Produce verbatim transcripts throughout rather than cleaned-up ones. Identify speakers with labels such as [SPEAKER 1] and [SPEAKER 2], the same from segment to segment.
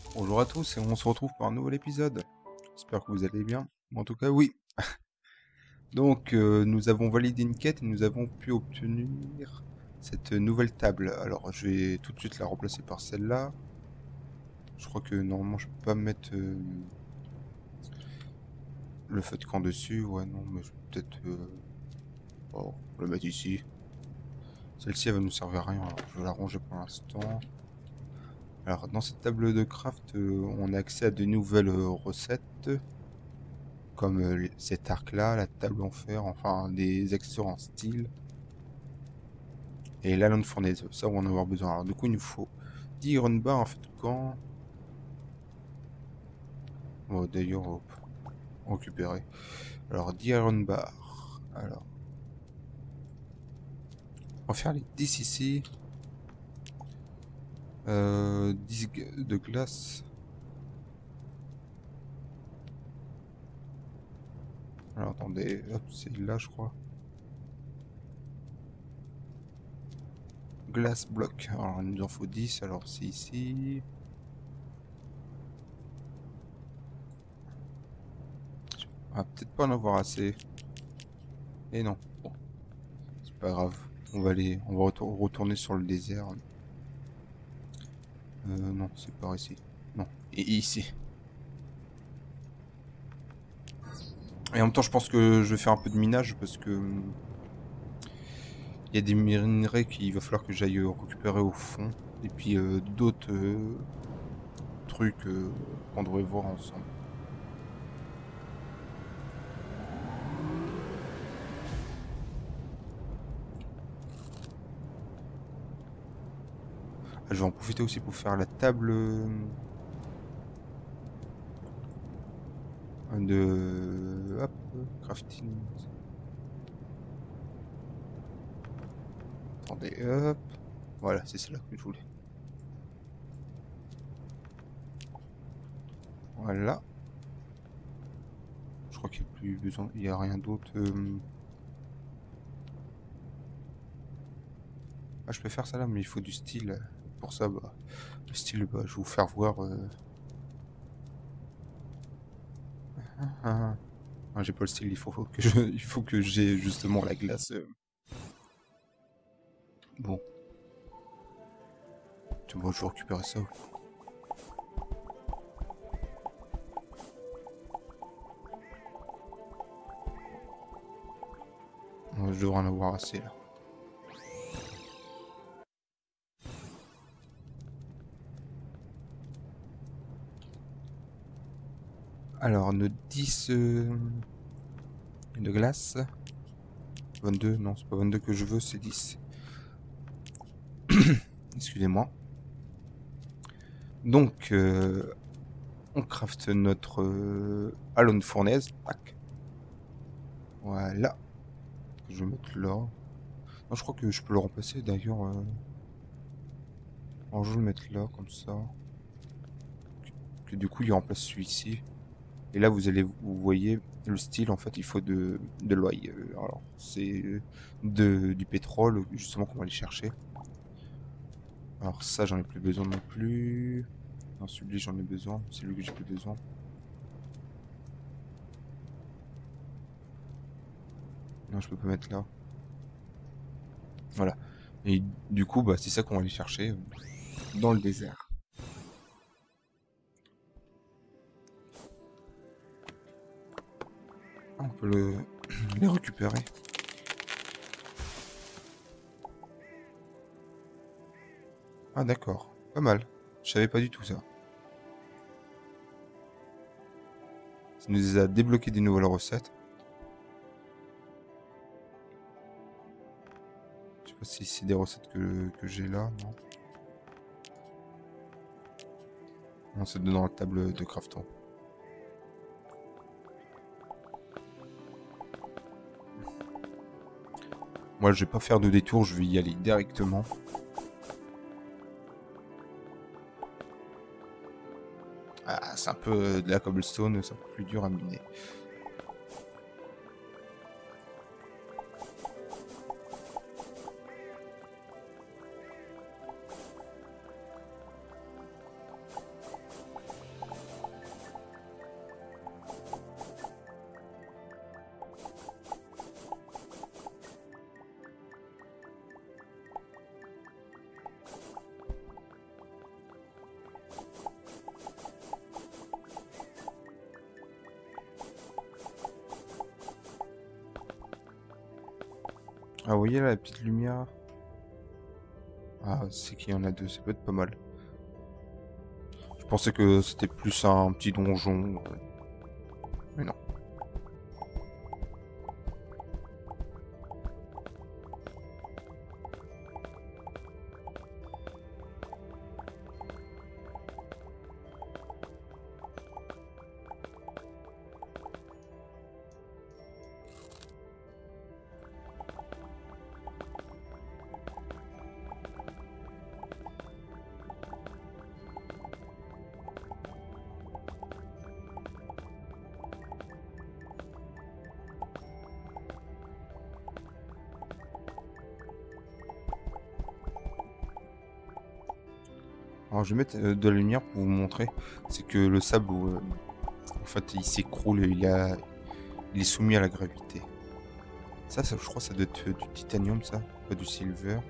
[SPEAKER 1] Bonjour à tous et on se retrouve pour un nouvel épisode. J'espère que vous allez bien. En tout cas, oui. Donc, euh, nous avons validé une quête et nous avons pu obtenir cette nouvelle table. Alors, je vais tout de suite la remplacer par celle-là. Je crois que normalement, je peux pas mettre euh, le feu de camp dessus. Ouais, non, mais je vais peut-être euh, oh, le mettre ici. Celle-ci, elle va nous servir à rien. Alors, je vais la ranger pour l'instant. Alors, dans cette table de craft, euh, on a accès à de nouvelles euh, recettes. Comme euh, les- cet arc-là, la table en fer, enfin des accessoires en style, et la lame de fournaise, ça on va en avoir besoin. Alors du coup il nous faut dix iron bar en fait quand... Bon, d'ailleurs, hop, récupérer. Alors dix iron bar, alors on va faire les dix ici, euh, dix g- de glace. Alors attendez, hop, c'est là je crois. Glace bloc, alors il nous en faut dix, alors c'est ici. On va peut-être pas en avoir assez. Et non, bon, c'est pas grave. On va aller, on va retour- retourner sur le désert. Euh, non, c'est par ici. Non, et ici. Et en même temps, je pense que je vais faire un peu de minage parce que hum, il y a des minerais qu'il va falloir que j'aille euh, récupérer au fond. Et puis euh, d'autres euh, trucs euh, qu'on devrait voir ensemble. Ah, je vais en profiter aussi pour faire la table euh, de... Hop, crafting. Attendez, hop. Voilà, c'est celle-là que je voulais. Voilà. Je crois qu'il n'y a plus besoin, il n'y a rien d'autre. euh. Ah, je peux faire ça là, mais il faut du style. Pour ça, bah, le style, bah, je vais vous faire voir. euh. Ah, ah. Ah, j'ai pas le style, il faut, faut que je, il faut que j'ai justement la glace. euh. Bon, tu vois, je vais récupérer ça. Ouais, je devrais en avoir assez là. Alors, nos dix euh, de glace. vingt-deux, non, c'est pas vingt-deux que je veux, c'est dix. Excusez-moi. Donc, euh, on craft notre euh, alone fournaise. Tac. Voilà. Je vais mettre là. Non, je crois que je peux le remplacer d'ailleurs. Euh... Alors, je vais le mettre là, comme ça. Que, que du coup, il remplace celui-ci. Et là, vous allez, vous voyez le style, en fait, il faut de, de l'oil. Euh, Alors, c'est de, du pétrole, justement, qu'on va aller chercher. Alors, ça, j'en ai plus besoin non plus. Non, celui-là, j'en ai besoin. C'est lui que j'ai plus besoin. Non, je peux pas mettre là. Voilà. Et du coup, bah, c'est ça qu'on va aller chercher euh, dans le désert. Ah, on peut le... les récupérer. Ah, d'accord. Pas mal. Je savais pas du tout ça. Ça nous a débloqué des nouvelles recettes. Je sais pas si c'est des recettes que, que j'ai là, non. Non, c'est dans la table de crafton. Moi, je vais pas faire de détour, je vais y aller directement. Ah, c'est un peu euh, de la cobblestone, c'est un peu plus dur à miner. Ah, vous voyez là, la petite lumière? Ah, c'est qu'il y en a deux, ça peut être pas mal. Je pensais que c'était plus un petit donjon. euh, Mais non. Alors je vais mettre euh, de la lumière pour vous montrer. C'est que le sable, euh, en fait, il s'écroule, il a, il est soumis à la gravité. Ça, ça, je crois, ça doit être euh, du titanium, ça, pas du silver.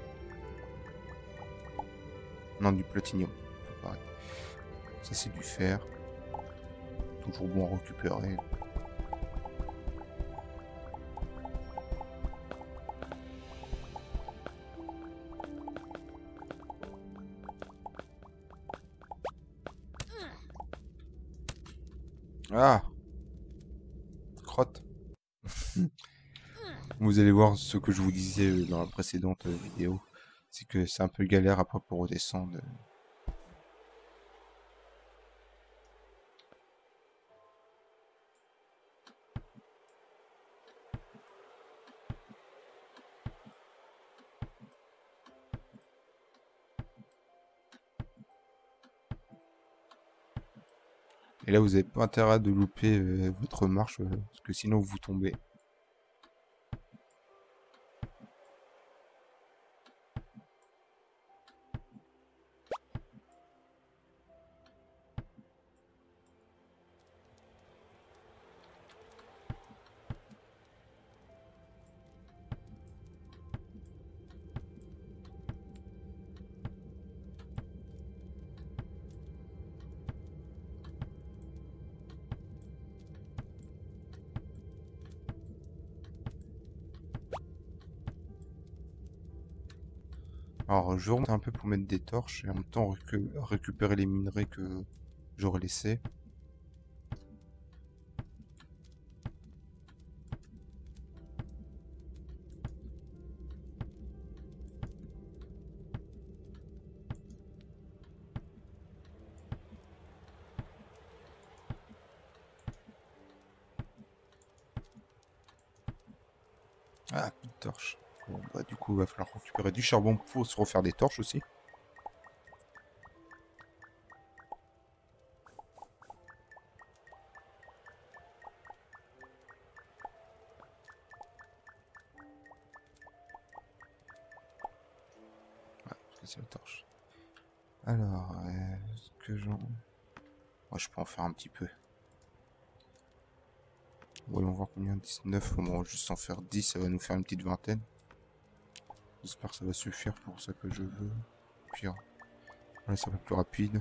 [SPEAKER 1] Non, du platinium. Pareil. Ça, c'est du fer. Toujours bon à récupérer. Ah, crotte. Vous allez voir ce que je vous disais euh, dans la précédente euh, vidéo. C'est que c'est un peu galère après pour redescendre. Et là, vous n'avez pas intérêt de louper euh, votre marche, euh, parce que sinon vous tombez. Alors, je remonte un peu pour mettre des torches et en même temps récu- récupérer les minerais que j'aurais laissés. Ah, plus de torches. Bon, bah, du coup, il va falloir récupérer du charbon pour se refaire des torches aussi. Ouais, parce que c'est la torche. Alors, euh, est-ce que j'en... Ouais, je peux en faire un petit peu. Voyons voir combien. dix-neuf. Bon, on va juste en faire dix, ça va nous faire une petite vingtaine. J'espère que ça va suffire pour ce que je veux. Puis, voilà, ça va être plus rapide.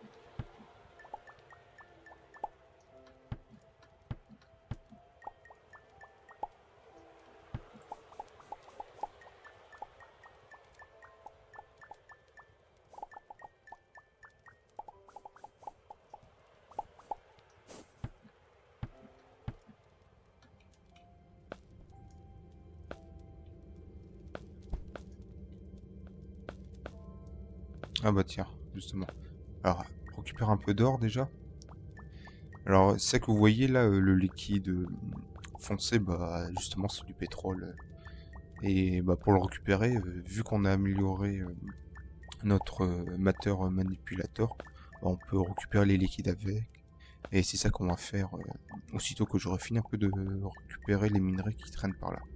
[SPEAKER 1] Ah bah tiens, justement. Alors, récupère un peu d'or déjà. Alors, c'est que vous voyez là, euh, le liquide euh, foncé, bah justement c'est du pétrole. euh. Et bah pour le récupérer, euh, vu qu'on a amélioré euh, notre euh, mateur manipulator, bah, on peut récupérer les liquides avec. Et c'est ça qu'on va faire euh, aussitôt que j'aurai fini un peu de récupérer les minerais qui traînent par là.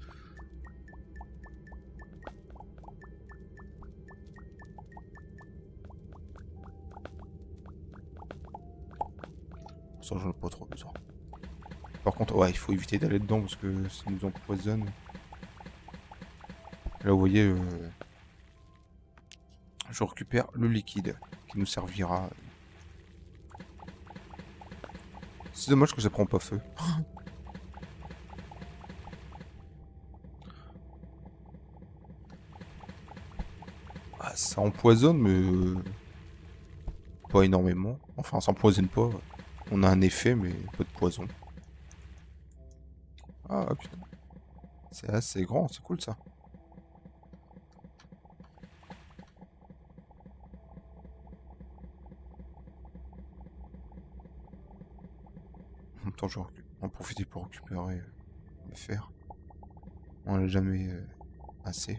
[SPEAKER 1] Ça, j'en ai pas trop besoin. Par contre, ouais, il faut éviter d'aller dedans parce que ça nous empoisonne. Là, vous voyez, euh, je récupère le liquide qui nous servira. C'est dommage que ça prend pas feu. Ah, ça empoisonne, mais euh, pas énormément. Enfin, ça empoisonne pas. On a un effet, mais pas de poison. Ah putain, c'est assez grand, c'est cool ça. En même temps, je vais en profiter pour récupérer euh, le fer. On l'a jamais euh, assez.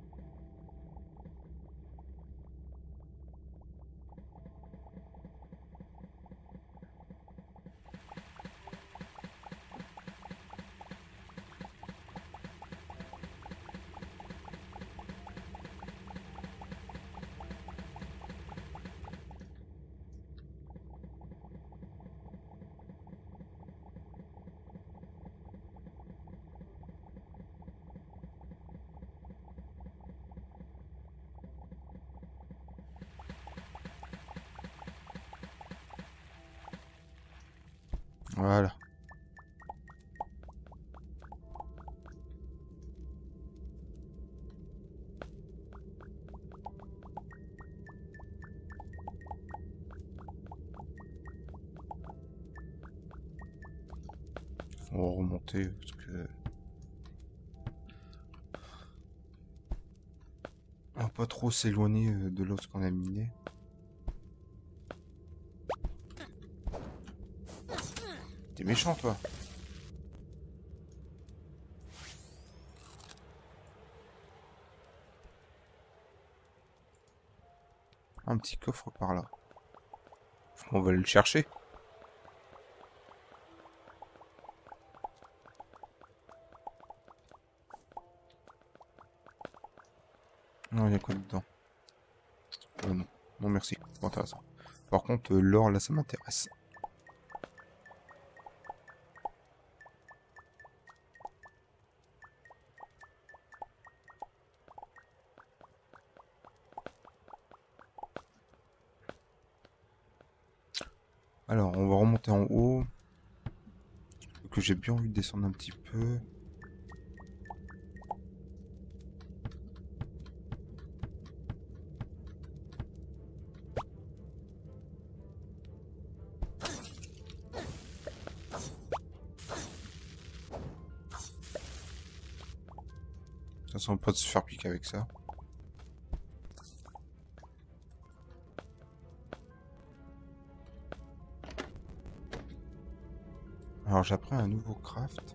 [SPEAKER 1] Voilà. On va remonter parce que on va pas trop s'éloigner euh, de l'os qu'on a miné. T'es méchant toi. Un petit coffre par là. On va le chercher. Non, il y a quoi dedans? Euh, non, non merci, pas intéressant. Par contre, euh, l'or là, ça m'intéresse. Alors, on va remonter en haut. Que j'ai bien envie de descendre un petit peu. Ça sent pas de se faire piquer avec ça. Alors j'apprends un nouveau craft.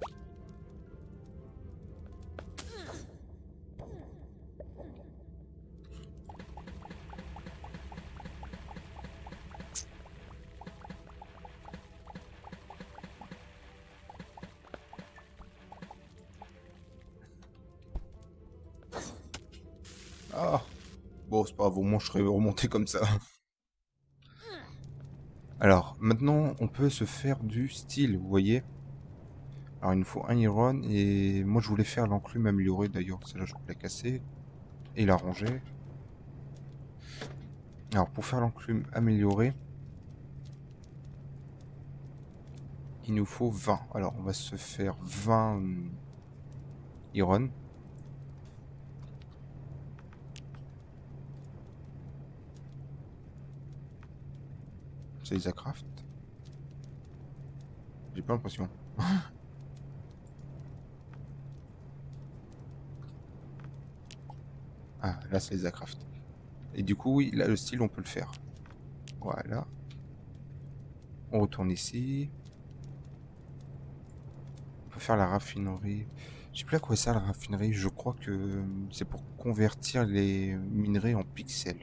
[SPEAKER 1] Ah bon, c'est pas grave, au moins je serais remonté comme ça. Alors, maintenant, on peut se faire du style, vous voyez. Alors, il nous faut un iron, et moi je voulais faire l'enclume améliorée d'ailleurs, celle-là je peux la casser, et la ranger. Alors, pour faire l'enclume améliorée, il nous faut vingt. Alors, on va se faire vingt euh, iron. C'est les craft. J'ai pas l'impression. Ah, là c'est les craft. Et du coup, oui, là le style, on peut le faire. Voilà. On retourne ici. On peut faire la raffinerie. Je sais plus à quoi ça la raffinerie. Je crois que c'est pour convertir les minerais en pixels.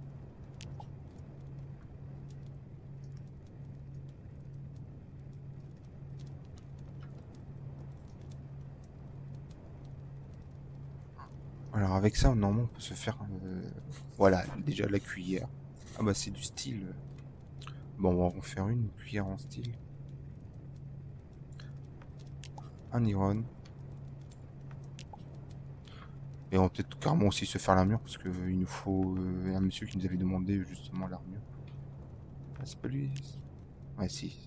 [SPEAKER 1] Alors avec ça, normalement, on peut se faire... Euh... Voilà, déjà la cuillère. Ah bah c'est du style. Bon, on va en faire une, une cuillère en style. Un iron. Et on va peut-être carrément aussi se faire l'armure, parce qu'il nous faut euh, un monsieur qui nous avait demandé justement l'armure. Ah, c'est pas lui. Ouais, si.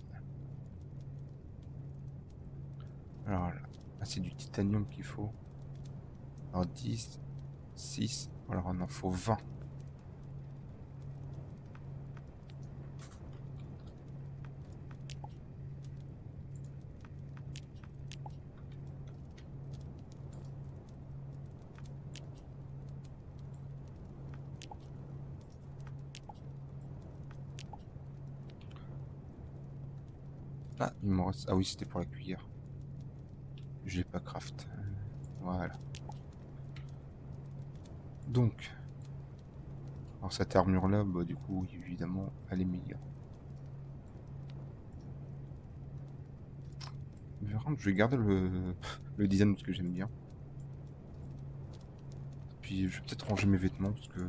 [SPEAKER 1] Alors là, ah, c'est du titanium qu'il faut. Alors dix, six, alors il en faut vingt. Ah, il m'en reste... Ah oui, c'était pour la cuillère. Je l'ai pas craft. Voilà. Donc... Alors cette armure là, bah du coup, évidemment, elle est meilleure. Je vais garder le, le design parce que j'aime bien. Puis je vais peut-être ranger mes vêtements parce que...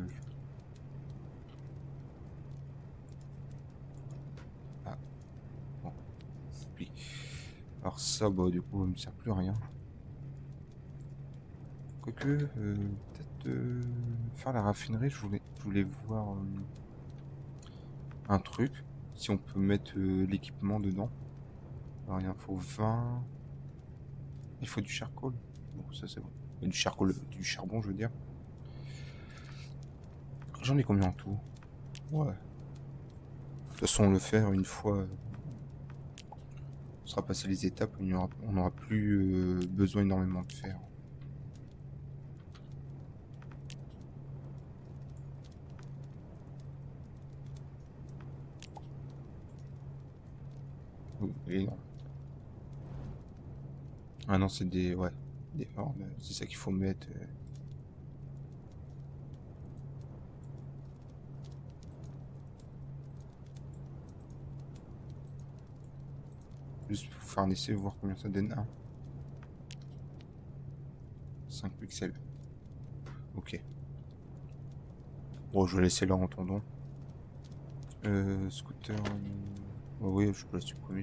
[SPEAKER 1] Ah, bon. Puis... Alors ça, bah du coup, ça me sert plus à rien. Quoique, euh, peut-être euh, faire la raffinerie, je voulais, je voulais voir euh, un truc. Si on peut mettre euh, l'équipement dedans. Alors il en faut vingt. Il faut du charcoal. Bon, ça c'est bon. Du charcoal, du charbon, je veux dire. J'en ai combien en tout? Ouais. De toute façon, on le faire une fois. Euh, on sera passé les étapes, on n'aura plus euh, besoin énormément de fer. Oh, et non. Ah non, c'est des... Ouais, des hordes. C'est ça qu'il faut mettre. Euh... Juste pour faire un essai, voir combien ça donne. un. cinq pixels. Ok. Bon, je vais laisser là en attendant. Euh, scooter... Euh... Oh, oui, je peux la supprimer.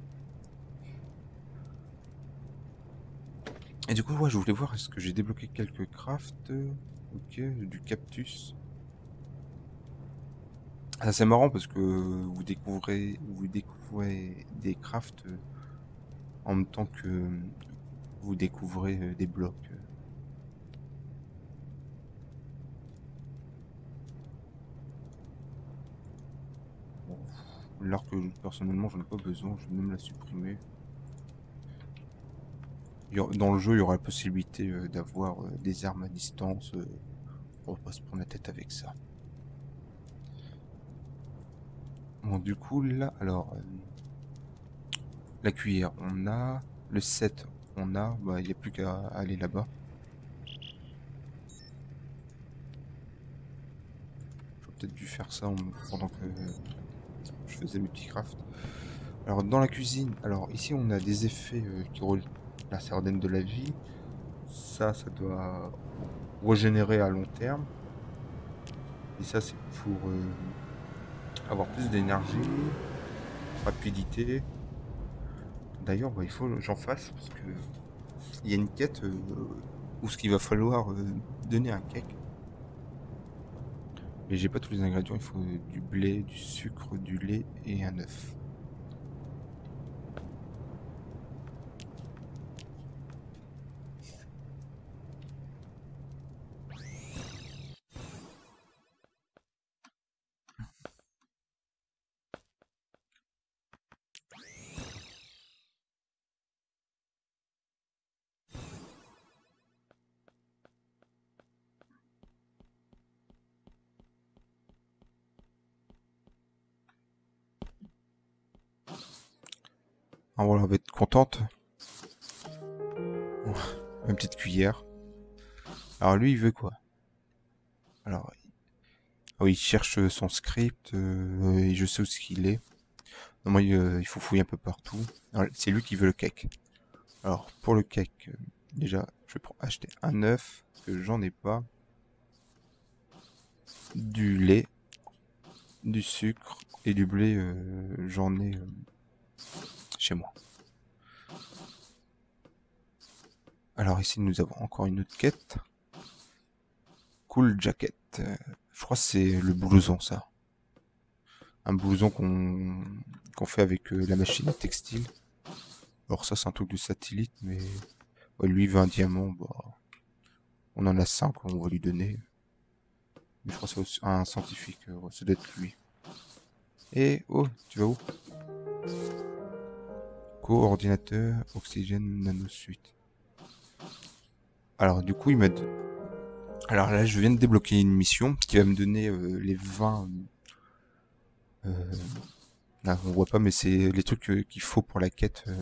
[SPEAKER 1] Et du coup, ouais, je voulais voir, est-ce que j'ai débloqué quelques crafts? Ok, du cactus. Ah, c'est marrant parce que vous découvrez, vous découvrez des crafts en même temps que vous découvrez des blocs. Bon, alors que personnellement, j'en ai pas besoin, je vais même la supprimer. Dans le jeu, il y aura la possibilité d'avoir des armes à distance. On va pas se prendre la tête avec ça. Bon, du coup, là, alors... Euh, la cuillère, on a. Le set, on a. Bah, il n'y a plus qu'à aller là-bas. J'aurais peut-être dû faire ça en, pendant que je faisais mes petits crafts. Alors, dans la cuisine, alors ici, on a des effets euh, qui roulent la sardine de la vie. Ça, ça doit régénérer à long terme. Et ça, c'est pour euh, avoir plus d'énergie, rapidité. D'ailleurs, bah, il faut que j'en fasse parce que il y a une quête euh, où ce qu'il va falloir euh, donner un cake. Mais j'ai pas tous les ingrédients, il faut du blé, du sucre, du lait et un œuf. Ah voilà, on va être contente. Une petite cuillère. Alors lui, il veut quoi? Alors, oh, il cherche son script euh, et je sais où ce qu'il est. Non, moi, il, euh, il faut fouiller un peu partout. C'est lui qui veut le cake. Alors, pour le cake, euh, déjà, je vais acheter un œuf, parce que j'en ai pas. Du lait, du sucre et du blé, euh, j'en ai euh, chez moi. Alors ici, nous avons encore une autre quête. Cool jacket. Euh, je crois que c'est le blouson, ça. Un blouson qu'on qu'on fait avec euh, la machine à textile. Alors ça, c'est un truc de satellite, mais ouais, lui, il veut un diamant. Bah, on en a cinq, on va lui donner. Mais je crois que c'est un scientifique, euh, ça doit être lui. Et oh, tu vas où? Coordinateur, oxygène, nanosuite. Alors du coup, il m'a... Alors là, je viens de débloquer une mission qui va me donner euh, les vingt... Euh, Là, on voit pas, mais c'est les trucs euh, qu'il faut pour la quête. euh,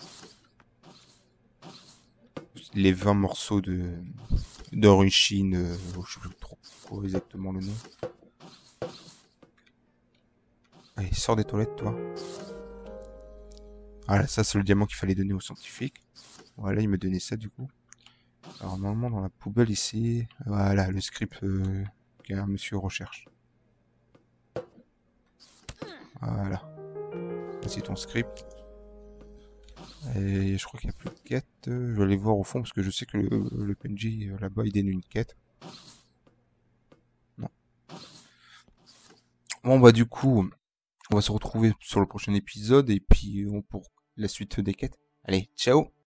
[SPEAKER 1] les vingt morceaux de d'origine, euh, je sais plus trop quoi exactement le nom. Allez, sors des toilettes, toi. Voilà, ça c'est le diamant qu'il fallait donner aux scientifiques. Voilà, il me donnait ça du coup. Alors normalement dans la poubelle ici, voilà le script euh, qu'un monsieur recherche. Voilà, c'est ton script. Et je crois qu'il n'y a plus de quête. Je vais aller voir au fond parce que je sais que le, le P N J euh, là-bas il donne une quête. Non. Bon bah du coup, on va se retrouver sur le prochain épisode et puis on pour la suite des quêtes. Allez, ciao!